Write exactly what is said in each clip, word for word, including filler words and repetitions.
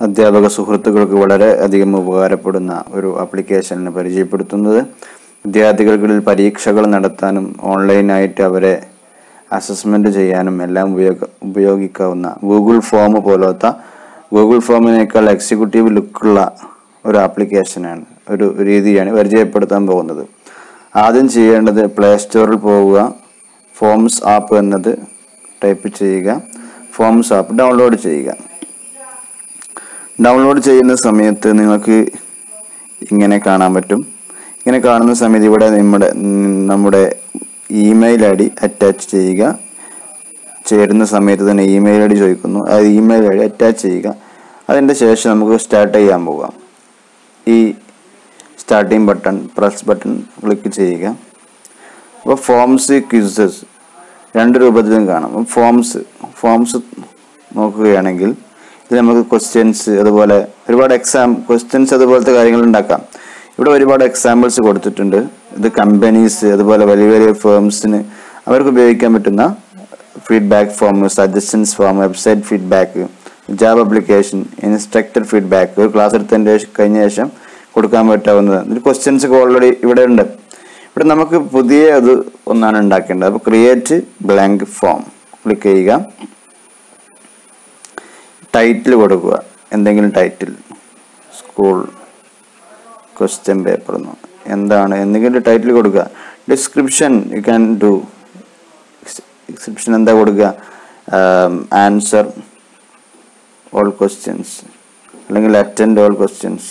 അധ്യാപക സുഹൃത്തുക്കൾക്ക് വളരെ അധികം ഉപകാരപ്പെടുന്ന ഒരു ആപ്ലിക്കേഷനാണ് പരിചയപ്പെടുത്തുന്നത്. വിദ്യാർത്ഥികൾക്കിടയിൽ പരീക്ഷകൾ നടത്താനും ഓൺലൈനായിട്ട് അവരെ അസസ്മെന്റ് ചെയ്യാനും എല്ലാം ഉപയോഗ ഉപയോഗിക്കാവുന്ന ഗൂഗിൾ ഫോം പോലത്തെ ഗൂഗിൾ ഫോമിനേക്കാൾ എക്സിക്യൂട്ടീവ് ലുക്കുള്ള ഒരു ആപ്ലിക്കേഷനാണ്, ഒരു രീതിയാണ് പരിചയപ്പെടുത്താൻ പോകുന്നത്. ആദ്യം ചെയ്യേണ്ടത് പ്ലേ സ്റ്റോറിൽ പോവുക, ഫോംസ് ആപ്പ് എന്നത് ടൈപ്പ് ചെയ്യുക, ഫോംസ് ആപ്പ് ഡൗൺലോഡ് ചെയ്യുക. ഡൗൺലോഡ് ചെയ്യുന്ന സമയത്ത് നിങ്ങൾക്ക് ഇങ്ങനെ കാണാൻ പറ്റും. ഇങ്ങനെ കാണുന്ന സമയത്ത് ഇവിടെ നമ്മുടെ നമ്മുടെ ഇമെയിൽ ഐ ഡി അറ്റാച്ച് ചെയ്യുക. ചേരുന്ന സമയത്ത് തന്നെ ഇമെയിൽ ഐ ഡി ചോദിക്കുന്നു, ആ ഇമെയിൽ ഐ ഡി അറ്റാച്ച് ചെയ്യുക. അതിൻ്റെ ശേഷം നമുക്ക് സ്റ്റാർട്ട് ചെയ്യാൻ പോകാം. ഈ starting button press button click ചെയ്യുക. അപ്പോൾ ഫോംസ് ക്വിസസ് രണ്ട് രൂപത്തിലും കാണാം. ഫോംസ് ഫോംസ് നോക്കുകയാണെങ്കിൽ ഇത് നമുക്ക് ക്വസ്റ്റ്യൻസ്, അതുപോലെ ഒരുപാട് എക്സാം ക്വസ്റ്റ്യൻസ് അതുപോലത്തെ കാര്യങ്ങൾ ഉണ്ടാക്കാം. ഇവിടെ ഒരുപാട് എക്സാമ്പിൾസ് കൊടുത്തിട്ടുണ്ട്. ഇത് കമ്പനീസ്, അതുപോലെ വലിയ വലിയ ഫേംസിന് അവർക്ക് ഉപയോഗിക്കാൻ പറ്റുന്ന feedback form, suggestions form, website feedback, job application, instructor feedback, ഒരു ക്ലാസ് എടുത്തതിൻ്റെ കഴിഞ്ഞ ശേഷം കൊടുക്കാൻ പറ്റാവുന്നത്. ഇതിൽ ക്വസ്റ്റ്യൻസ് ഒക്കെ ഓൾറെഡി ഇവിടെ ഉണ്ട്. ഇവിടെ നമുക്ക് പുതിയ അത് ഒന്നാണ് ഉണ്ടാക്കേണ്ടത്. അപ്പോൾ ക്രിയേറ്റ് ബ്ലാങ്ക് ഫോം ക്ലിക്ക് ചെയ്യുക. ടൈറ്റിൽ കൊടുക്കുക, എന്തെങ്കിലും ടൈറ്റിൽ, സ്കൂൾ ക്വസ്റ്റ്യൻ പേപ്പർ എന്നോ എന്താണ് എന്തെങ്കിലും ടൈറ്റിൽ കൊടുക്കുക. Description you can do. Description എന്താ കൊടുക്കുക? ആൻസർ ഓൾ ക്വസ്റ്റ്യൻസ്, അല്ലെങ്കിൽ attend all questions,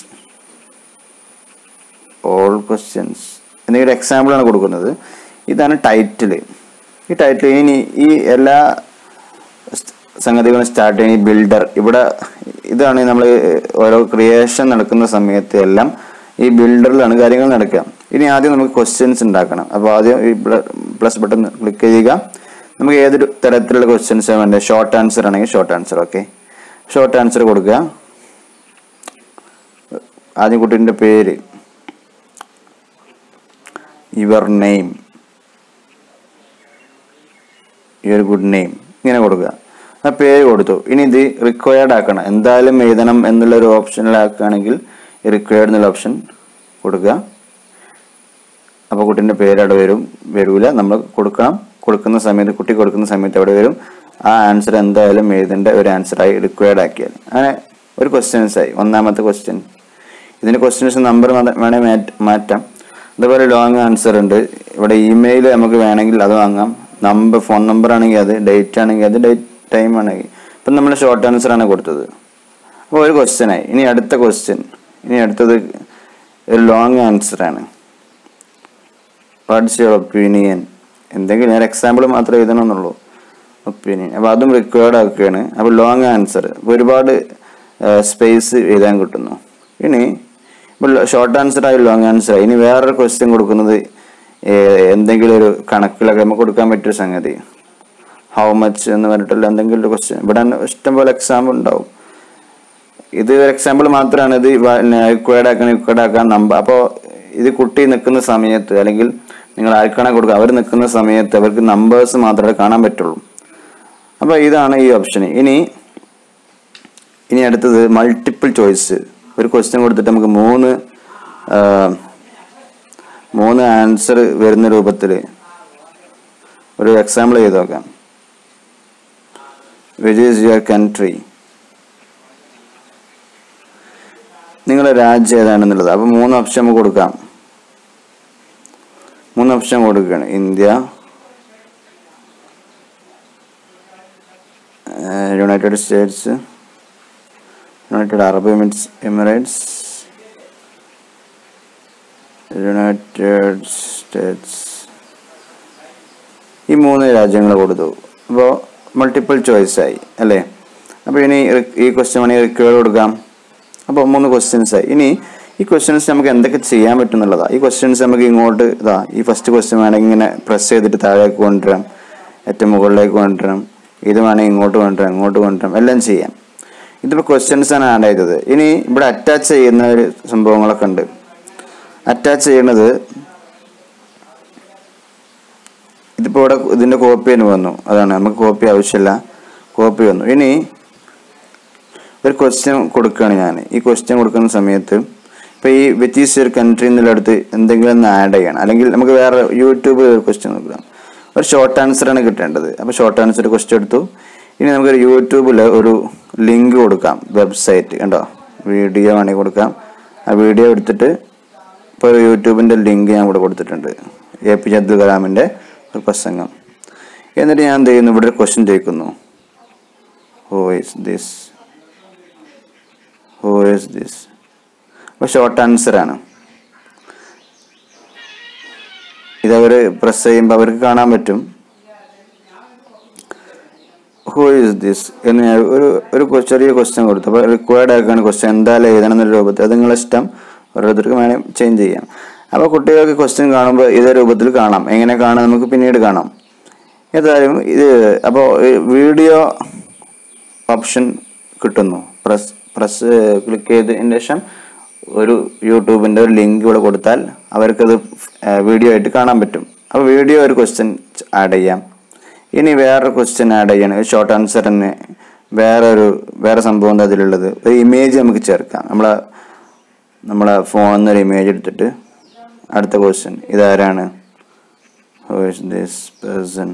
all questions എന്തെങ്കിലും എക്സാമ്പിളാണ് കൊടുക്കുന്നത്. ഇതാണ് ടൈറ്റിൽ. ഈ ടൈറ്റിൽ ഇനി ഈ എല്ലാ സംഗതികളും സ്റ്റാർട്ട് ചെയ്യുന്ന ഈ ബിൽഡർ, ഇവിടെ ഇതാണ് നമ്മൾ ഓരോ ക്രിയേഷൻ നടക്കുന്ന സമയത്ത് എല്ലാം ഈ ബിൽഡറിലാണ് കാര്യങ്ങൾ നടക്കുക. ഇനി ആദ്യം നമുക്ക് ക്വസ്റ്റ്യൻസ് ഉണ്ടാക്കണം. അപ്പോൾ ആദ്യം ഈ പ്ലസ് ബട്ടൺ ക്ലിക്ക് ചെയ്യുക. നമുക്ക് ഏതൊരു തരത്തിലുള്ള ക്വസ്റ്റ്യൻസ് വേണ്ടത്? ഷോർട്ട് ആൻസർ ആണെങ്കിൽ short answer, okay, short answer കൊടുക്കുക. ആദ്യം കുട്ടീൻ്റെ പേര്, your name, your good name, ഇങ്ങനെ കൊടുക്കുക. ആ പേര് കൊടുത്തു. ഇനി ഇത് റിക്വയർഡ് ആക്കണം, എന്തായാലും എഴുതണം എന്നുള്ളൊരു ഓപ്ഷനിലാക്കുകയാണെങ്കിൽ റിക്വയർഡ് എന്നുള്ള ഓപ്ഷൻ കൊടുക്കുക. അപ്പോൾ കുട്ടീൻ്റെ പേര് അവിടെ വരും വരൂല നമ്മൾ കൊടുക്കണം. കൊടുക്കുന്ന സമയത്ത് കുട്ടി കൊടുക്കുന്ന സമയത്ത് അവിടെ വരും. ആ ആൻസർ എന്തായാലും എഴുതേണ്ട ഒരു ആൻസറായി റിക്വയർഡ് ആക്കിയാൽ അങ്ങനെ ഒരു ക്വസ്റ്റ്യൻസായി. ഒന്നാമത്തെ ക്വസ്റ്റ്യൻ. ഇതിന് ക്വസ്റ്റ്യൻസ് നമ്പർ വേണമെങ്കിൽ മാറ്റാം. അതുപോലെ ലോങ് ആൻസർ ഉണ്ട്. ഇവിടെ ഇമെയിൽ നമുക്ക് വേണമെങ്കിൽ അത് വാങ്ങാം. നമ്പർ ഫോൺ നമ്പർ ആണെങ്കിൽ അത്, ഡേറ്റ് ആണെങ്കിൽ അത്, ഡേറ്റ് ടൈം ആണെങ്കിൽ. ഇപ്പം നമ്മൾ ഷോർട്ട് ആൻസർ ആണ് കൊടുത്തത്. അപ്പോൾ ഒരു ക്വസ്റ്റ്യനായി. ഇനി അടുത്ത ക്വസ്റ്റ്യൻ, ഇനി അടുത്തത് ഒരു ലോങ് ആൻസർ ആണ്. വാട്ട്സ് യുവർ ഒപ്പീനിയൻ, എന്തെങ്കിലും ഞാൻ എക്സാമ്പിൾ മാത്രമേ എഴുതണമെന്നുള്ളൂ. ഒപ്പീനിയൻ, അപ്പോൾ അതും റിക്വയർഡ് ആക്കുകയാണ്. അപ്പോൾ ലോങ് ആൻസർ ഒരുപാട് സ്പേസ് എഴുതാൻ കിട്ടുന്നു. ഇനി ഇപ്പോൾ ഷോർട്ട് ആൻസർ ആയി ലോങ് ആൻസർ ആയി. ഇനി വേറൊരു ക്വസ്റ്റ്യൻ കൊടുക്കുന്നത് എന്തെങ്കിലും ഒരു കണക്കിലൊക്കെ നമുക്ക് കൊടുക്കാൻ പറ്റിയൊരു സംഗതി, ഹൗ മച്ച് എന്ന് പറഞ്ഞിട്ടുള്ള എന്തെങ്കിലും ഒരു ക്വസ്റ്റ്യൻ. ഇവിടെ ഇഷ്ടംപോലെ എക്സാമ്പിൾ ഉണ്ടാവും. ഇത് ഒരു എക്സാമ്പിൾ മാത്രമാണ്. ഇത് റിക്വയർഡ് ആക്കാൻ റിക്വയർഡ് ആക്കാൻ നമ്പർ. അപ്പോൾ ഇത് കുട്ടി നിൽക്കുന്ന സമയത്ത്, അല്ലെങ്കിൽ നിങ്ങൾ ആർക്കാണ് കൊടുക്കുക, അവർ നിൽക്കുന്ന സമയത്ത് അവർക്ക് നമ്പേഴ്സ് മാത്രമേ കാണാൻ പറ്റുള്ളൂ. അപ്പോൾ ഇതാണ് ഈ ഓപ്ഷൻ. ഇനി ഇനി അടുത്തത് മൾട്ടിപ്പിൾ ചോയ്സ്. ഒരു ക്വസ്റ്റ്യൻ കൊടുത്തിട്ട് നമുക്ക് മൂന്ന് മൂന്ന് ആൻസർ വരുന്ന രൂപത്തിൽ ഒരു എക്സാമ്പിൾ ചെയ്ത് നോക്കാം. വിച്ച് ഈസ് യുവർ കൺട്രി, നിങ്ങളുടെ രാജ്യം ഏതാണെന്നുള്ളത്. അപ്പോൾ മൂന്ന് ഓപ്ഷൻ നമുക്ക് കൊടുക്കാം. മൂന്ന് ഓപ്ഷൻ കൊടുക്കുകയാണ്. India, United States, United Arab Emirates, United States. ഈ മൂന്ന് രാജ്യങ്ങൾ കൊടുത്തു. അപ്പോൾ മൾട്ടിപ്പിൾ ചോയ്സ് ആയി അല്ലേ. അപ്പോൾ ഇനി ഈ ക്വസ്റ്റ്യൻ വേണമെങ്കിൽ റിക്വയർഡ് കൊടുക്കാം. അപ്പോൾ മൂന്ന് ക്വസ്റ്റ്യൻസ് ആയി. ഇനി ഈ ക്വസ്റ്റ്യൻസ് നമുക്ക് എന്തൊക്കെ ചെയ്യാൻ പറ്റും എന്നുള്ളതാണ്. ഈ ക്വസ്റ്റ്യൻസ് നമുക്ക് ഇങ്ങോട്ട് ഇതാ, ഈ ഫസ്റ്റ് ക്വസ്റ്റ്യൻ വേണമെങ്കിൽ ഇങ്ങനെ പ്രസ് ചെയ്തിട്ട് താഴേക്ക് കൊണ്ടുവരാം, ഏറ്റവും മുകളിലേക്ക് കൊണ്ടുവരാം. ഇത് വേണമെങ്കിൽ ഇങ്ങോട്ട് കൊണ്ടുവരാം, ഇങ്ങോട്ട് കൊണ്ടുവരാം, എല്ലാം ചെയ്യാം. ഇതിപ്പോൾ ക്വസ്റ്റ്യൻസ് ആണ് ആഡ് ചെയ്തത്. ഇനി ഇവിടെ അറ്റാച്ച് ചെയ്യുന്ന ഒരു സംഭവങ്ങളൊക്കെ ഉണ്ട്. അറ്റാച്ച് ചെയ്യുന്നത് ഇതിപ്പോൾ ഇവിടെ ഇതിൻ്റെ കോപ്പി തന്നെ വന്നു. അതാണ് നമുക്ക് കോപ്പി ആവശ്യമില്ല, കോപ്പി വന്നു. ഇനി ഒരു ക്വസ്റ്റ്യൻ കൊടുക്കുകയാണ് ഞാൻ. ഈ ക്വസ്റ്റ്യൻ കൊടുക്കുന്ന സമയത്ത് ഇപ്പോൾ ഈ വിച്ച് ഈസ് യുവർ കൺട്രി എന്നുള്ളടുത്ത് എന്തെങ്കിലും ഒന്ന് ആഡ് ചെയ്യണം. അല്ലെങ്കിൽ നമുക്ക് വേറെ യൂട്യൂബ് ക്വസ്റ്റ്യൻ നോക്കാം. ഒരു ഷോർട്ട് ആൻസറാണ് കിട്ടേണ്ടത്. അപ്പോൾ ഷോർട്ട് ആൻസർ ക്വസ്റ്റ്യൻ എടുത്തു. ഇനി നമുക്കൊരു യൂട്യൂബിൽ ഒരു ലിങ്ക് കൊടുക്കാം, വെബ്സൈറ്റ് കണ്ടോ, വീഡിയോ വേണമെങ്കിൽ കൊടുക്കാം. ആ വീഡിയോ എടുത്തിട്ട് ഇപ്പോൾ യൂട്യൂബിൻ്റെ ലിങ്ക് ഞാൻ ഇവിടെ കൊടുത്തിട്ടുണ്ട്, എ പി ജെ അബ്ദുൽ കലാമിൻ്റെ ഒരു പ്രസംഗം. എന്നിട്ട് ഞാൻ എന്ത് ചെയ്യുന്നു, ഇവിടെ ഒരു ക്വസ്റ്റ്യൻ ചോദിക്കുന്നു, who is this, who is this. അപ്പോൾ ഷോർട്ട് ആൻസറാണ്. ഇതവർ പ്രസ് ചെയ്യുമ്പോൾ അവർക്ക് കാണാൻ പറ്റും ഹൂ ഈസ് ദിസ് എന്ന്. ഞാൻ ഒരു ഒരു ചെറിയ ക്വസ്റ്റ്യൻ കൊടുത്തു. അപ്പോൾ റിക്വയർഡ് ആക്കുകയാണ് ക്വസ്റ്റ്യൻ, എന്തായാലും എഴുതണം എന്നൊരു രൂപത്തിൽ. അത് നിങ്ങളുടെ ഇഷ്ടം, ഓരോരുത്തർക്ക് വേണേൽ ചേഞ്ച് ചെയ്യാം. അപ്പോൾ കുട്ടികൾക്ക് ക്വസ്റ്റ്യൻ കാണുമ്പോൾ ഇതേ രൂപത്തിൽ കാണാം. എങ്ങനെ കാണാം നമുക്ക് പിന്നീട് കാണാം. ഏതായാലും ഇത് അപ്പോൾ വീഡിയോ ഓപ്ഷൻ കിട്ടുന്നു. പ്രസ് പ്രസ് ക്ലിക്ക് ചെയ്തതിന് ശേഷം ഒരു യൂട്യൂബിൻ്റെ ഒരു ലിങ്ക് ഇവിടെ കൊടുത്താൽ അവർക്കത് വീഡിയോ ആയിട്ട് കാണാൻ പറ്റും. അപ്പോൾ വീഡിയോ ഒരു ക്വസ്റ്റ്യൻ ആഡ് ചെയ്യാം. ഇനി വേറൊരു ക്വസ്റ്റ്യൻ ആഡ് ചെയ്യണം, ഷോർട്ട് ആൻസർ തന്നെ. വേറൊരു വേറെ സംഭവം എന്താ അതിലുള്ളത്, ഒരു ഇമേജ് നമുക്ക് ചേർക്കാം. നമ്മളെ നമ്മളെ ഫോണിൽ നിന്ന് ഒരു ഇമേജ് എടുത്തിട്ട് അടുത്ത ക്വസ്റ്റ്യൻ ഇതാരാണ്, ഹൂ ഈസ് ദിസ് പേഴ്സൺ.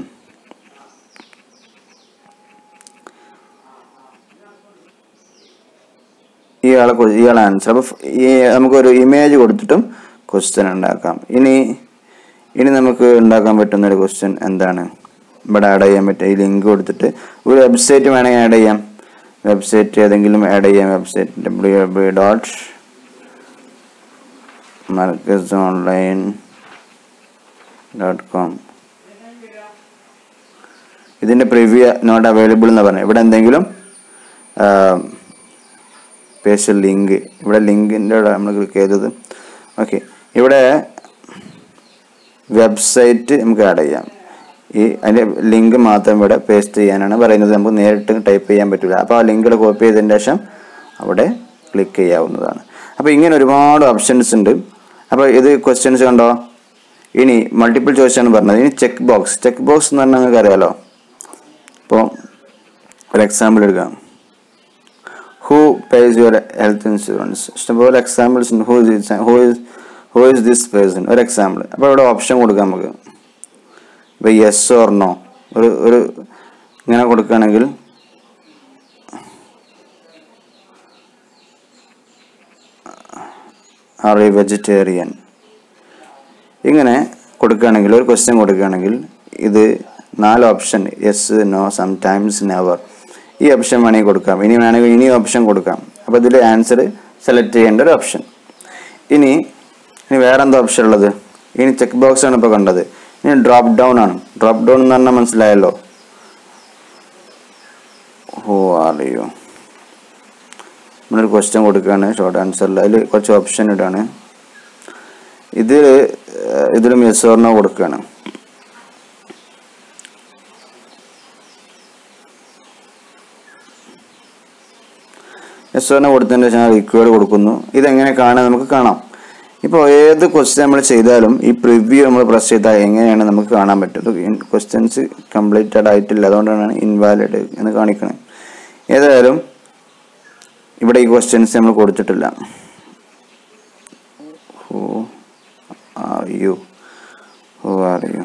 ഇയാളെ ഇയാളെ ആൻസർ. അപ്പോൾ ഈ നമുക്കൊരു ഇമേജ് കൊടുത്തിട്ടും ക്വസ്റ്റ്യൻ ഉണ്ടാക്കാം. ഇനി ഇനി നമുക്ക് ഉണ്ടാക്കാൻ പറ്റുന്ന ഒരു ക്വസ്റ്റ്യൻ എന്താണ്, ഇവിടെ ആഡ് ചെയ്യാൻ പറ്റും. ഈ ലിങ്ക് കൊടുത്തിട്ട് ഒരു വെബ്സൈറ്റ് വേണമെങ്കിൽ ആഡ് ചെയ്യാം. വെബ്സൈറ്റ് ഏതെങ്കിലും ആഡ് ചെയ്യാം. Website W W dot Markaz online dot com. ഇതിൻ്റെ പ്രിവ്യൂ നോട്ട് അവൈലബിൾ എന്ന് പറഞ്ഞു. ഇവിടെ എന്തെങ്കിലും പേസ്റ്റ് ലിങ്ക്, ഇവിടെ ലിങ്കിൻ്റെ നമ്മൾ ക്ലിക്ക് ചെയ്തത്. ഓക്കെ, ഇവിടെ വെബ്സൈറ്റ് നമുക്ക് ആഡ് ചെയ്യാം. ഈ അതിൻ്റെ ലിങ്ക് മാത്രം ഇവിടെ പേസ്റ്റ് ചെയ്യാനാണ് പറയുന്നത്. നമുക്ക് നേരിട്ട് ടൈപ്പ് ചെയ്യാൻ പറ്റില്ല. അപ്പോൾ ആ ലിങ്ക് കോപ്പി ചെയ്തതിന് ശേഷം അവിടെ ക്ലിക്ക് ചെയ്യാവുന്നതാണ്. അപ്പോൾ ഇങ്ങനെ ഒരുപാട് ഓപ്ഷൻസ് ഉണ്ട്. അപ്പോൾ ഇത് ക്വസ്റ്റ്യൻസ് കണ്ടോ. ഇനി മൾട്ടിപ്പിൾ ചോയ്സ് ആണ് പറഞ്ഞത്. ഇനി ചെക്ക് ബോക്സ്. ചെക്ക് ബോക്സ് എന്ന് പറഞ്ഞാൽ നിങ്ങൾക്ക് അറിയാലോ. ഇപ്പോൾ ഒരു എക്സാമ്പിൾ എടുക്കാം. Who pays your health insurance. ഇഷ്ടംപോലെ എക്സാമ്പിൾസ് ഉണ്ട്. Who is who is who is this person ഒരു എക്സാമ്പിൾ. അപ്പോൾ ഇവിടെ ഓപ്ഷൻ കൊടുക്കാം നമുക്ക്. ഇപ്പോൾ യെസ് ഓർ നോ ഒരു ഒരു ഇങ്ങനെ കൊടുക്കുകയാണെങ്കിൽ ആർ യു വെജിറ്റേറിയൻ ഇങ്ങനെ കൊടുക്കുകയാണെങ്കിൽ, ഒരു ക്വസ്റ്റ്യൻ കൊടുക്കുകയാണെങ്കിൽ ഇത് നാല് option, yes, no, sometimes, never. ഈ ഓപ്ഷൻ വേണമെങ്കിൽ കൊടുക്കാം. ഇനി വേണമെങ്കിൽ ഇനി ഓപ്ഷൻ കൊടുക്കാം. അപ്പോൾ ഇതിൽ ആൻസർ സെലക്ട് ചെയ്യേണ്ട ഒരു ഓപ്ഷൻ. ഇനി ഇനി വേറെ എന്താ ഓപ്ഷൻ ഉള്ളത്? ഇനി ചെക്ക് ബോക്സ് ആണ് ഇപ്പോൾ കണ്ടത്. ഇനി ഡ്രോപ്പ് ഡൗൺ ആണ്. ഡ്രോപ്പ് ഡൗൺ എന്ന് പറഞ്ഞാൽ മനസ്സിലായല്ലോ. Who are you. നമ്മളൊരു ക്വസ്റ്റ്യൻ കൊടുക്കുകയാണ് ഷോർട്ട് ആൻസറിൽ. അതിൽ കുറച്ച് ഓപ്ഷൻ ഇടാണ്. ഇതിൽ ഇതിലും യെസ് ഓർ നോ കൊടുക്കുകയാണ്. യെസ് ഓർ നോ കൊടുത്തതിന് ശേഷം റിക്വയർഡ് കൊടുക്കുന്നു. ഇതെങ്ങനെ കാണാൻ നമുക്ക് കാണാം. ഇപ്പോൾ ഏത് ക്വസ്റ്റ്യൻ നമ്മൾ ചെയ്താലും ഈ പ്രിവ്യൂ നമ്മൾ പ്രസ് ചെയ്താൽ എങ്ങനെയാണ് നമുക്ക് കാണാൻ പറ്റും. ക്വസ്റ്റ്യൻസ് കംപ്ലീറ്റഡ് ആയിട്ടില്ല, അതുകൊണ്ടാണ് ഇൻവാലിഡ് എന്ന് കാണിക്കുന്നത്. ഏതായാലും ഇവിടെ ഈ ക്വസ്റ്റ്യൻസ് നമ്മൾ കൊടുത്തിട്ടില്ല. Who are you, who are you.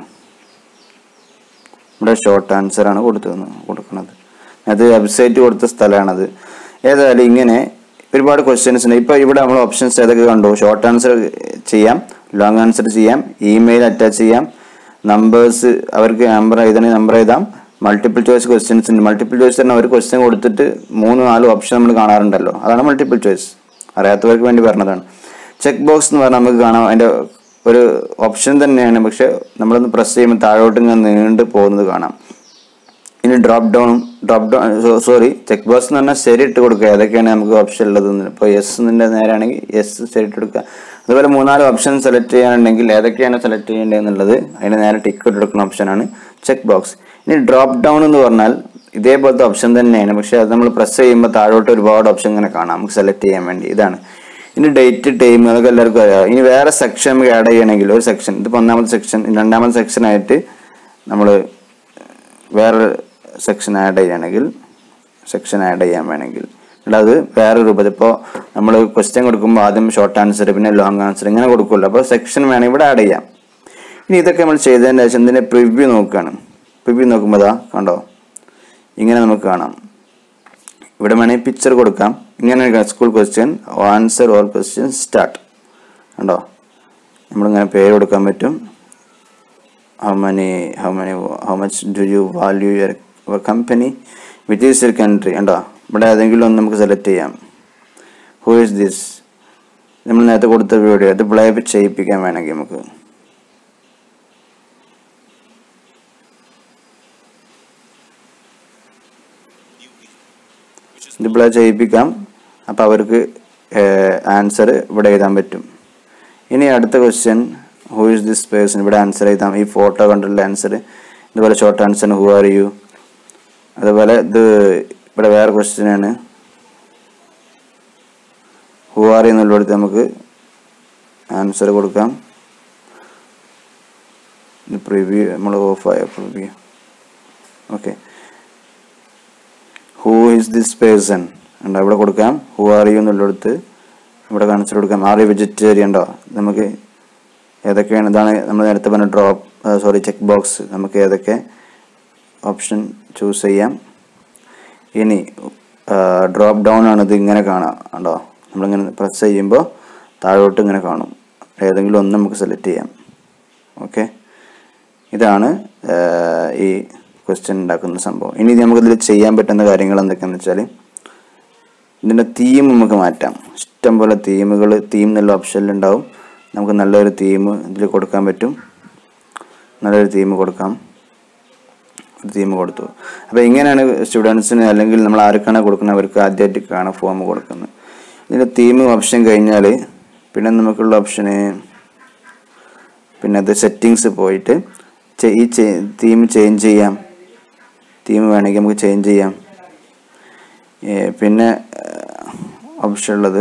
ഇവിടെ ഷോർട്ട് ആൻസർ ആണ് കൊടുത്തത് കൊടുക്കുന്നത്. അത് വെബ്സൈറ്റ് കൊടുത്ത സ്ഥലമാണത്. ഏതായാലും ഇങ്ങനെ ഒരുപാട് ക്വസ്റ്റ്യൻസ് ഉണ്ട്. ഇപ്പോൾ ഇവിടെ നമ്മൾ ഓപ്ഷൻസ് ഏതൊക്കെ കണ്ടു. ഷോർട്ട് ആൻസർ ചെയ്യാം, ലോങ് ആൻസർ ചെയ്യാം, ഇമെയിൽ അറ്റാച്ച് ചെയ്യാം, നമ്പേഴ്സ് അവർക്ക് നമ്പർ എഴുതണേ നമ്പർ എഴുതാം, മൾട്ടിപ്പിൾ ചോയ്സ് ക്വസ്റ്റ്യൻസ് ഉണ്ട്. മൾട്ടിപ്പിൾ ചോയ്സ് തന്നെ ഒരു ക്വസ്റ്റ്യൻ കൊടുത്തിട്ട് മൂന്ന് നാല് ഓപ്ഷൻ നമ്മൾ കാണാറുണ്ടല്ലോ, അതാണ് മൾട്ടിപ്പിൾ ചോയ്സ്. അറിയാത്തവർക്ക് വേണ്ടി പറഞ്ഞതാണ്. ചെക്ക് ബോക്സ് എന്ന് പറഞ്ഞാൽ നമുക്ക് കാണാം അതിൻ്റെ ഒരു ഓപ്ഷൻ തന്നെയാണ്, പക്ഷെ നമ്മളൊന്ന് പ്രസ് ചെയ്യുമ്പോൾ താഴോട്ട് ഇങ്ങനെ നീണ്ടു പോകുന്നത് കാണാം. ഇനി ഡ്രോപ്പ് ഡൗണും drop down sorry check box എന്ന് പറഞ്ഞാൽ ശരി ഇട്ട് കൊടുക്കുക. ഏതൊക്കെയാണ് നമുക്ക് ഓപ്ഷൻ ഉള്ളത്. ഇപ്പോൾ യെസ് എന്നിൻ്റെ നേരാണെങ്കിൽ യെസ് ശരി ഇട്ട് കൊടുക്കുക. അതുപോലെ മൂന്നാല് ഓപ്ഷൻ സെലക്ട് ചെയ്യാനുണ്ടെങ്കിൽ ഏതൊക്കെയാണ് സെലക്ട് ചെയ്യേണ്ടതെന്നുള്ളത് അതിന് നേരെ ടിക്ക് ഇട്ട് കൊടുക്കുന്ന ഓപ്ഷനാണ് ചെക്ക് ബോക്സ്. ഇനി ഡ്രോപ്പ് ഡൗൺ എന്ന് പറഞ്ഞാൽ ഇതേപോലത്തെ ഓപ്ഷൻ തന്നെയാണ്, പക്ഷെ അത് നമ്മൾ പ്രസ് ചെയ്യുമ്പോൾ താഴോട്ട് ഒരുപാട് ഓപ്ഷൻ ഇങ്ങനെ കാണാം നമുക്ക് സെലക്ട് ചെയ്യാൻ വേണ്ടി. ഇതാണ്. ഇനി ഡേറ്റ്, ടൈം, അതൊക്കെ എല്ലാവർക്കും അറിയാം. ഇനി വേറെ സെക്ഷൻ നമുക്ക് ആഡ് ചെയ്യണമെങ്കിൽ ഒരു സെക്ഷൻ, ഇതിപ്പോൾ ഒന്നാമത്തെ സെക്ഷൻ, രണ്ടാമത്തെ സെക്ഷനായിട്ട് നമ്മൾ വേറെ സെക്ഷൻ ആഡ് ചെയ്യണമെങ്കിൽ സെക്ഷൻ ആഡ് ചെയ്യാൻ വേണമെങ്കിൽ അത് വേറെ രൂപത്തിൽ. ഇപ്പോൾ നമ്മൾ ക്വസ്റ്റ്യൻ കൊടുക്കുമ്പോൾ ആദ്യം ഷോർട്ട് ആൻസർ പിന്നെ ലോങ് ആൻസർ ഇങ്ങനെ കൊടുക്കുമല്ലോ. അപ്പോൾ സെക്ഷൻ വേണമെങ്കിൽ ഇവിടെ ആഡ് ചെയ്യാം. ഇനി ഇതൊക്കെ നമ്മൾ ചെയ്തതിന് ശേഷം ഇതിൻ്റെ പ്രിവ്യൂ നോക്കുകയാണ്. പ്രിവ്യൂ നോക്കുമ്പോൾ അതാ കണ്ടോ ഇങ്ങനെ നമുക്ക് കാണാം. ഇവിടെ വേണമെങ്കിൽ പിക്ചർ കൊടുക്കാം. ഇങ്ങനെ school question answer all question start കണ്ടോ. നമ്മളിങ്ങനെ പേര് കൊടുക്കാൻ പറ്റും. How many how many how much do you value your your company, which is your country കണ്ടോ. ഇവിടെ ഏതെങ്കിലും ഒന്ന് നമുക്ക് സെലക്ട് ചെയ്യാം. ഹൂ ഈസ് ദിസ്, നമ്മൾ നേരത്തെ കൊടുത്ത വീഡിയോ അത് പ്ലേ ചെയ്യിപ്പിക്കാൻ വേണമെങ്കിൽ നമുക്ക് ഇത് പ്ലേ ചെയ്യിപ്പിക്കാം. അപ്പോൾ അവർക്ക് ആൻസർ ഇവിടെ എഴുതാൻ പറ്റും. ഇനി അടുത്ത question who is this person, ഇവിടെ ആൻസർ എഴുതാം. ഈ ഫോട്ടോ കണ്ടുള്ള ആൻസർ. ഇതുപോലെ short answer who are you. അതുപോലെ ഇത് ഇവിടെ വേറെ ക്വസ്റ്റ്യൻ ആണ്. ഹൂ ആർ യു എന്നുള്ളിടത്ത് നമുക്ക് ആൻസർ കൊടുക്കാം. ഇത് പ്രിവ്യൂ നമ്മൾ ഓഫായ preview. Okay, who is this person ഉണ്ടോ ഇവിടെ കൊടുക്കാം. ഹൂ ആർ യു എന്നുള്ളിടത്ത് ഇവിടെ കാണിച്ചു കൊടുക്കാം. ആർ യു വെജിറ്റേറിയൻ ഉണ്ടോ. നമുക്ക് ഏതൊക്കെയാണ്, ഇതാണ് നമ്മൾ നേരത്തെ പറഞ്ഞ ഡ്രോപ്പ് സോറി ചെക്ക് ബോക്സ്. നമുക്ക് ഏതൊക്കെ ഓപ്ഷൻ ചൂസ് ചെയ്യാം. ഇനി ഡ്രോപ്പ് ഡൗൺ ആണ്, ഇത് ഇങ്ങനെ കാണാം ഉണ്ടോ. നമ്മളിങ്ങനെ പ്രസ് ചെയ്യുമ്പോൾ താഴോട്ട് ഇങ്ങനെ കാണും. ഏതെങ്കിലും ഒന്ന് നമുക്ക് സെലക്ട് ചെയ്യാം. ഓക്കെ, ഇതാണ് ഈ ക്വസ്റ്റ്യൻ ഉണ്ടാക്കുന്ന സംഭവം. ഇനി നമുക്കിതിൽ ചെയ്യാൻ പറ്റുന്ന കാര്യങ്ങൾ എന്തൊക്കെയാണെന്ന് വെച്ചാൽ ഇതിൻ്റെ തീം നമുക്ക് മാറ്റാം. ഇഷ്ടംപോലെ തീമുകൾ തീം എന്നുള്ള ഓപ്ഷനിലുണ്ടാവും. നമുക്ക് നല്ലൊരു തീം ഇതിൽ കൊടുക്കാൻ പറ്റും. നല്ലൊരു തീം കൊടുക്കാം. ഒരു തീം കൊടുത്തു. അപ്പോൾ ഇങ്ങനെയാണ് സ്റ്റുഡൻസിന് അല്ലെങ്കിൽ നമ്മൾ ആർക്കാണ് കൊടുക്കുന്നവർക്ക് ആദ്യമായിട്ടാണ് ഫോം കൊടുക്കുന്നത്. ഇതിൻ്റെ തീം ഓപ്ഷൻ കഴിഞ്ഞാൽ പിന്നെ നമുക്കുള്ള ഓപ്ഷന് പിന്നെ അത് സെറ്റിങ്സ് പോയിട്ട് ഈ തീം ചേഞ്ച് ചെയ്യാം. തീം വേണമെങ്കിൽ നമുക്ക് ചേഞ്ച് ചെയ്യാം. പിന്നെ ഓപ്ഷൻ ഉള്ളത്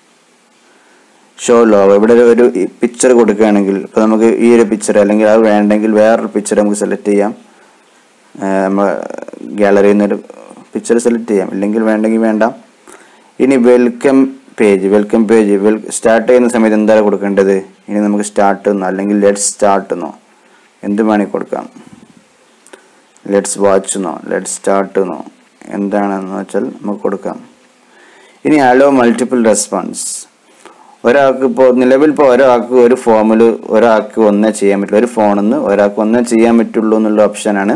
ഷോ ലോഗോ. ഇവിടെ ഒരു പിക്ചർ കൊടുക്കുകയാണെങ്കിൽ ഇപ്പോൾ നമുക്ക് ഈ ഒരു പിക്ചർ അല്ലെങ്കിൽ അത് വേണ്ടെങ്കിൽ വേറൊരു പിക്ചർ നമുക്ക് സെലക്ട് ചെയ്യാം. നമ്മൾ ഗാലറിയിൽ നിന്നൊരു പിക്ചർ സെലക്ട് ചെയ്യാം. ഇല്ലെങ്കിൽ വേണ്ടെങ്കിൽ വേണ്ട. ഇനി welcome page welcome page well start ചെയ്യുന്ന സമയത്ത് എന്താണ് കൊടുക്കേണ്ടത്. ഇനി നമുക്ക് സ്റ്റാർട്ട് എന്നോ അല്ലെങ്കിൽ ലെറ്റ്സ് സ്റ്റാർട്ട് എന്നോ എന്ത് വേണമെങ്കിൽ കൊടുക്കാം. ലെറ്റ്സ് വാച്ച് എന്നോ ലെറ്റ്സ് സ്റ്റാർട്ട് എന്നോ എന്താണെന്ന് വെച്ചാൽ നമുക്ക് കൊടുക്കാം. ഇനി അലോ മൾട്ടിപ്പിൾ റെസ്പോൺസ്. ഒരാൾക്ക് ഇപ്പോൾ നിലവിൽ ഇപ്പോൾ ഒരാൾക്ക് ഒരു ഫോമിൽ ഒരാൾക്ക് ഒന്നേ ചെയ്യാൻ പറ്റുള്ളൂ. ഒരു ഫോണിൽ നിന്ന് ഒരാൾക്ക് ഒന്നേ ചെയ്യാൻ പറ്റുള്ളൂ എന്നുള്ള ഓപ്ഷനാണ്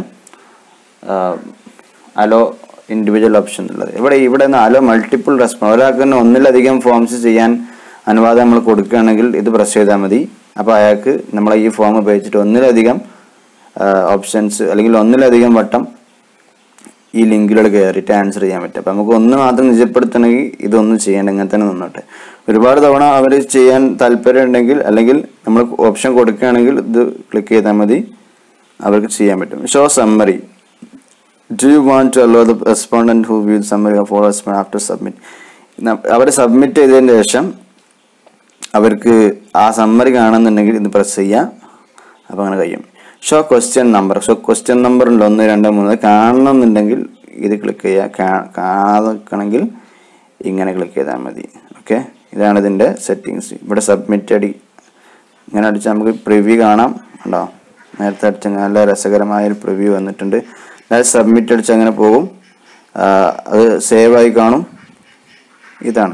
അലോ ഇൻഡിവിജ്വൽ ഓപ്ഷൻ എന്നുള്ളത്. ഇവിടെ ഇവിടെ നിന്ന് അലോ മൾട്ടിപ്പിൾ റെസ്പോൺസ്, ഒരാൾക്ക് തന്നെ ഒന്നിലധികം ഫോംസ് ചെയ്യാൻ അനുവാദം നമ്മൾ കൊടുക്കുകയാണെങ്കിൽ ഇത് പ്രസ് ചെയ്താൽ മതി. അപ്പോൾ അയാൾക്ക് നമ്മളെ ഈ ഫോം ഉപയോഗിച്ചിട്ട് ഒന്നിലധികം ഓപ്ഷൻസ് അല്ലെങ്കിൽ ഒന്നിലധികം വട്ടം ഈ ലിങ്കിലൂടെ കയറിയിട്ട് ആൻസർ ചെയ്യാൻ പറ്റും. അപ്പോൾ നമുക്ക് ഒന്ന് മാത്രം നിജപ്പെടുത്തണമെങ്കിൽ ഇതൊന്നും ചെയ്യേണ്ട, ഇങ്ങനെ തന്നെ നിന്നോട്ടെ. ഒരുപാട് തവണ അവർ ചെയ്യാൻ താല്പര്യം ഉണ്ടെങ്കിൽ അല്ലെങ്കിൽ നമ്മൾ ഓപ്ഷൻ കൊടുക്കുകയാണെങ്കിൽ ഇത് ക്ലിക്ക് ചെയ്താൽ മതി, അവർക്ക് ചെയ്യാൻ പറ്റും. Show summary. Do you want to allow the respondent who view summary of all respond after submit. അവർ സബ്മിറ്റ് ചെയ്തതിന് ശേഷം അവർക്ക് ആ സമ്മറി കാണുന്നുണ്ടെങ്കിൽ ഇത് പ്രസ് ചെയ്യാം. അപ്പോൾ അങ്ങനെ കഴിയും. Show question number. Show question number ഉണ്ട് ഒന്ന് രണ്ട് മൂന്ന്. കാണണമെന്നുണ്ടെങ്കിൽ ഇത് ക്ലിക്ക് ചെയ്യുക. കാണാതെ നിൽക്കണമെങ്കിൽ ഇങ്ങനെ ക്ലിക്ക് ചെയ്താൽ മതി. ഓക്കെ, ഇതാണ് ഇതിൻ്റെ സെറ്റിങ്സ്. ഇവിടെ സബ്മിറ്റ് അടി ഇങ്ങനെ അടിച്ചാൽ നമുക്ക് പ്രിവ്യൂ കാണാം. ഉണ്ടോ, നേരത്തെ അടിച്ച നല്ല രസകരമായൊരു പ്രിവ്യൂ വന്നിട്ടുണ്ട്. അതായത് സബ്മിറ്റ് അടിച്ച് അങ്ങനെ പോകും. അത് സേവ് ആയി കാണും. ഇതാണ്.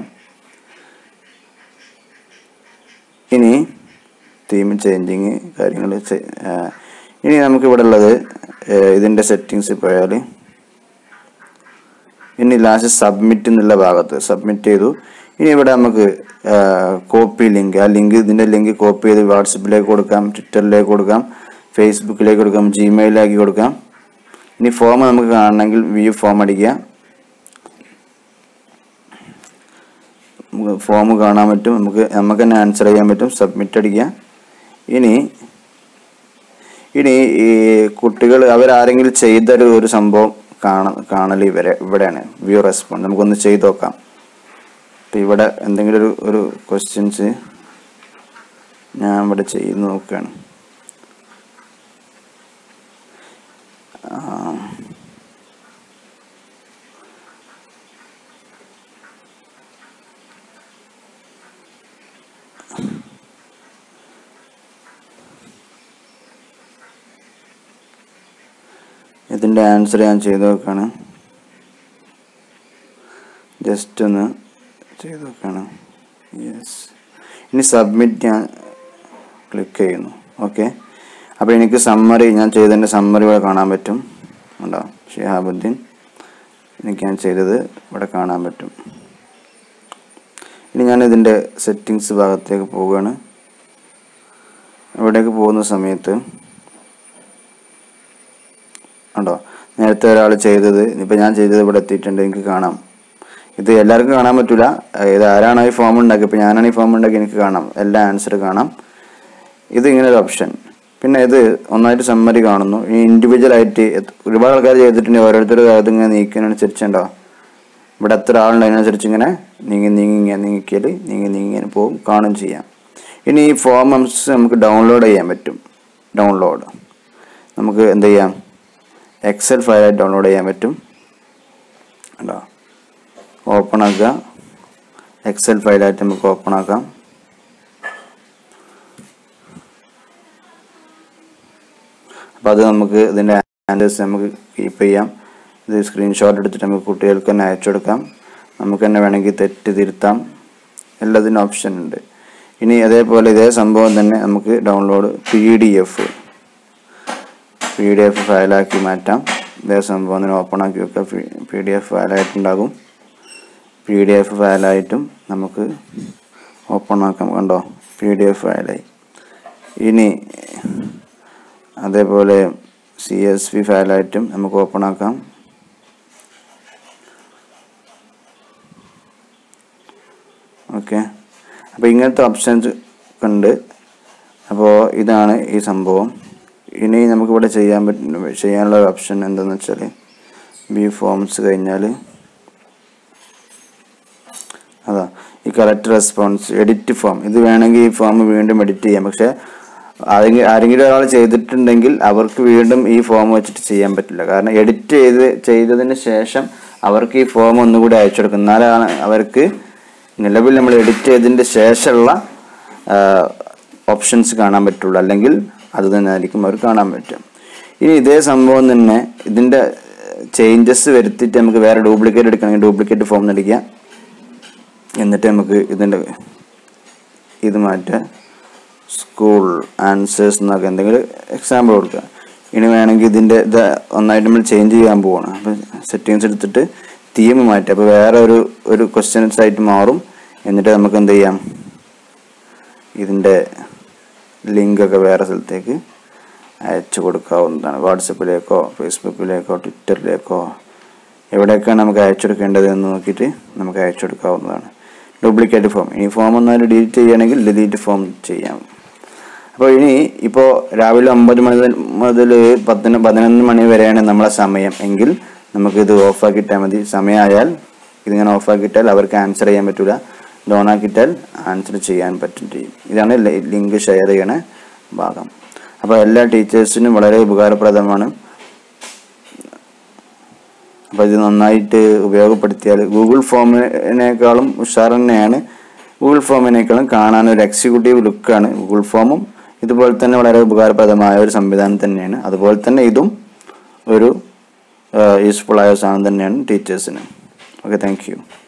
ഇനി തീം ചേഞ്ചിങ് കാര്യങ്ങൾ. ഇനി നമുക്ക് ഇവിടെ ഉള്ളത് ഇതിൻ്റെ സെറ്റിങ്സ് പോയാൽ ഇനി ലാസ്റ്റ് സബ്മിറ്റ് എന്നുള്ള ഭാഗത്ത് സബ്മിറ്റ് ചെയ്തു. ഇനി ഇവിടെ നമുക്ക് കോപ്പി ലിങ്ക്, ആ ലിങ്ക് ഇതിൻ്റെ ലിങ്ക് കോപ്പി ചെയ്ത് വാട്സപ്പിലേക്ക് കൊടുക്കാം, ട്വിറ്ററിലേക്ക് കൊടുക്കാം, ഫേസ്ബുക്കിലേക്ക് കൊടുക്കാം, ജിമെയിലാക്കി കൊടുക്കാം. ഇനി ഫോം നമുക്ക് കാണണമെങ്കിൽ വ്യൂ ഫോം അടിക്കുക. ഫോം കാണാൻ പറ്റും. നമുക്ക് നമുക്ക് തന്നെ ആൻസർ ചെയ്യാൻ പറ്റും. സബ്മിറ്റ് അടിക്കുക. ഇനി ഇനി ഈ കുട്ടികൾ അവരാരെങ്കിലും ചെയ്തൊരു ഒരു സംഭവം കാണ കാണൽ ഇവരെ ഇവിടെയാണ് വ്യൂ റെസ്പോണ്ട്. നമുക്കൊന്ന് ചെയ്ത് നോക്കാം. ഇപ്പം ഇവിടെ എന്തെങ്കിലും ഒരു ഒരു ക്വസ്റ്റ്യൻസ് ഞാൻ ഇവിടെ ചെയ്ത് നോക്കുകയാണ്. ഇതിൻ്റെ ആൻസർ ഞാൻ ചെയ്ത് നോക്കുകയാണ്. ജസ്റ്റ് ഒന്ന് ചെയ്ത് നോക്കുകയാണ്. യെസ്. ഇനി സബ്മിറ്റ് ഞാൻ ക്ലിക്ക് ചെയ്യുന്നു. ഓക്കെ. അപ്പോൾ എനിക്ക് സമ്മറി, ഞാൻ ചെയ്തതിൻ്റെ സമ്മറി ഇവിടെ കാണാൻ പറ്റും. ഉണ്ടോ? ഷിഹാബുദ്ദീൻ എനിക്ക് ഞാൻ ചെയ്തത് ഇവിടെ കാണാൻ പറ്റും. ഇനി ഞാൻ ഇതിൻ്റെ സെറ്റിങ്സ് ഭാഗത്തേക്ക് പോവുകയാണ്. ഇവിടേക്ക് പോകുന്ന സമയത്ത് ഉണ്ടോ, നേരത്തെ ഒരാൾ ചെയ്തത് ഇപ്പോൾ ഞാൻ ചെയ്തത് ഇവിടെ എത്തിയിട്ടുണ്ട്. എനിക്ക് കാണാം. ഇത് എല്ലാവർക്കും കാണാൻ പറ്റില്ല. ഇത് ആരാണ് ഈ ഫോം ഉണ്ടാക്കി, ഇപ്പോൾ ഞാനാണ് ഈ ഫോം ഉണ്ടാക്കി, എനിക്ക് കാണാം, എല്ലാ ആൻസർ കാണാം. ഇത് ഇങ്ങനെ ഒരു ഓപ്ഷൻ. പിന്നെ ഇത് ഒന്നായിട്ട് സമ്മറി കാണുന്നു. ഈ ഇൻഡിവിജ്വലായിട്ട് ഒരുപാട് ആൾക്കാർ ചെയ്തിട്ടുണ്ട്. ഓരോരുത്തരും അതിങ്ങനെ നീക്കുന്നതിനനുസരിച്ചുണ്ടോ, ഇവിടെ എത്ര ആളുണ്ട് അതിനനുസരിച്ച് ഇങ്ങനെ നീങ്ങി നീങ്ങി ഇങ്ങനെ നീങ്ങിക്കൽ നീങ്ങി നീങ്ങി ഇങ്ങനെ പോകും, കാണും ചെയ്യാം. ഇനി ഈ ഫോം നമുക്ക് ഡൗൺലോഡ് ചെയ്യാൻ പറ്റും. ഡൗൺലോഡ് നമുക്ക് എന്ത് ചെയ്യാം, എക്സൽ ഫയലായിട്ട് ഡൗൺലോഡ് ചെയ്യാൻ പറ്റും. ഉണ്ടോ? ഓപ്പൺ ആക്കുക. എക്സൽ ഫയലായിട്ട് നമുക്ക് ഓപ്പൺ ആക്കാം. അപ്പോൾ അത് നമുക്ക് ഇതിൻ്റെ ആൻസേഴ്സ് നമുക്ക് കീപ്പ് ചെയ്യാം. ഇത് സ്ക്രീൻഷോട്ട് എടുത്തിട്ട് നമുക്ക് കുട്ടികൾക്ക് തന്നെ അയച്ചു കൊടുക്കാം. നമുക്ക് തന്നെ വേണമെങ്കിൽ തെറ്റ് തിരുത്താം. എല്ലാത്തിനും ഓപ്ഷൻ ഉണ്ട്. ഇനി അതേപോലെ ഇതേ സംഭവം തന്നെ നമുക്ക് download P D F P D F ഫയലാക്കി മാറ്റാം. ഇതേ സംഭവം തന്നെ ഓപ്പൺ ആക്കി വെക്കുക. പി ഡി എഫ് ഫയലായിട്ടുണ്ടാകും. പി ഡി എഫ് ഫയലായിട്ടും നമുക്ക് ഓപ്പൺ ആക്കാം. കണ്ടോ, പി ഡി എഫ് ഫയലായി. ഇനി അതേപോലെ സി എസ് വി ഫയലായിട്ടും നമുക്ക് ഓപ്പൺ ആക്കാം. ഓക്കെ. അപ്പോൾ ഇങ്ങനത്തെ ഓപ്ഷൻസ് ഉണ്ട്. അപ്പോൾ ഇതാണ് ഈ സംഭവം. ഇനി നമുക്കിവിടെ ചെയ്യാൻ പറ്റും ചെയ്യാനുള്ള ഓപ്ഷൻ എന്താണെന്ന് വെച്ചാൽ, ബി ഫോംസ് കഴിഞ്ഞാൽ അതാ ഈ കളക്ട് റെസ്പോൺസ്, എഡിറ്റ് ഫോം. ഇത് വേണമെങ്കിൽ ഈ ഫോം വീണ്ടും എഡിറ്റ് ചെയ്യാം. പക്ഷേ ആരെങ്കിലും ആരെങ്കിലും ഒരാൾ ചെയ്തിട്ടുണ്ടെങ്കിൽ അവർക്ക് വീണ്ടും ഈ ഫോം വെച്ചിട്ട് ചെയ്യാൻ പറ്റില്ല. കാരണം എഡിറ്റ് ചെയ്ത് ചെയ്തതിന് ശേഷം അവർക്ക് ഈ ഫോം ഒന്നുകൂടി അയച്ചു കൊടുക്കും. എന്നാലാണ് അവർക്ക് നിലവിൽ നമ്മൾ എഡിറ്റ് ചെയ്തതിൻ്റെ ശേഷമുള്ള ഓപ്ഷൻസ് കാണാൻ പറ്റുള്ളൂ. അല്ലെങ്കിൽ അത് തന്നെ ആയിരിക്കും അവർ കാണാൻ പറ്റും. ഇനി ഇതേ സംഭവം തന്നെ ഇതിൻ്റെ ചേഞ്ചസ് വരുത്തിയിട്ട് നമുക്ക് വേറെ ഡ്യൂപ്ലിക്കേറ്റ് എടുക്കണമെങ്കിൽ ഡ്യൂപ്ലിക്കേറ്റ് ഫോം അടിക്കുക. എന്നിട്ട് നമുക്ക് ഇതിൻ്റെ ഇത് മാറ്റുക. സ്കൂൾ ആൻസേഴ്സ് എന്നൊക്കെ എന്തെങ്കിലും എക്സാമ്പിൾ കൊടുക്കുക. ഇനി വേണമെങ്കിൽ ഇതിൻ്റെ ഇത് ഒന്നായിട്ട് നമ്മൾ ചേഞ്ച് ചെയ്യാൻ പോവാണ്. അപ്പോൾ സെറ്റിങ്സ് എടുത്തിട്ട് തീം മാറ്റുക. അപ്പോൾ വേറെ ഒരു ഒരു ക്വസ്റ്റ്യൻസ് ആയിട്ട് മാറും. എന്നിട്ട് നമുക്ക് എന്ത് ചെയ്യാം, ഇതിൻ്റെ ലിങ്കൊക്കെ വേറെ സ്ഥലത്തേക്ക് അയച്ചു കൊടുക്കാവുന്നതാണ്. വാട്സപ്പിലേക്കോ ഫേസ്ബുക്കിലേക്കോ ട്വിറ്ററിലേക്കോ എവിടെയൊക്കെയാണ് നമുക്ക് അയച്ചു കൊടുക്കേണ്ടത് എന്ന് നോക്കിയിട്ട് നമുക്ക് അയച്ചു കൊടുക്കാവുന്നതാണ്. Duplicate form. ഈ ഫോം ഒന്നായിട്ട് ഡിലീറ്റ് ചെയ്യുകയാണെങ്കിൽ ഡിലീറ്റ് ഫോം ചെയ്യാം. അപ്പോൾ ഇനി ഇപ്പോൾ രാവിലെ ഒമ്പത് മണി മുതൽ പത്തിന് പതിനൊന്ന് മണി വരെയാണ് നമ്മളെ സമയം എങ്കിൽ നമുക്കിത് ഓഫാക്കിയിട്ടാൽ മതി. സമയമായാൽ ഇതിങ്ങനെ ഓഫാക്കിയിട്ടാൽ അവർക്ക് ആൻസർ ചെയ്യാൻ പറ്റില്ല. ഇത് ഓണാക്കിയിട്ടാൽ ആൻസർ ചെയ്യാൻ പറ്റും ചെയ്യും. ഇതാണ് ലിങ്ക് ഷെയർ ചെയ്യണ ഭാഗം. അപ്പോൾ എല്ലാ ടീച്ചേഴ്സിനും വളരെ ഉപകാരപ്രദമാണ്. അപ്പോൾ ഇത് നന്നായിട്ട് ഉപയോഗപ്പെടുത്തിയാൽ ഗൂഗിൾ ഫോമിനേക്കാളും ഉഷാർ തന്നെയാണ്. ഗൂഗിൾ ഫോമിനേക്കാളും കാണാൻ ഒരു എക്സിക്യൂട്ടീവ് ലുക്കാണ് ഗൂഗിൾ ഫോമും. ഇതുപോലെ തന്നെ വളരെ ഉപകാരപ്രദമായ ഒരു സംവിധാനം തന്നെയാണ്. അതുപോലെ തന്നെ ഇതും ഒരു യൂസ്ഫുൾ ആയ സാധനം തന്നെയാണ് ടീച്ചേഴ്സിന്. Okay, thank U.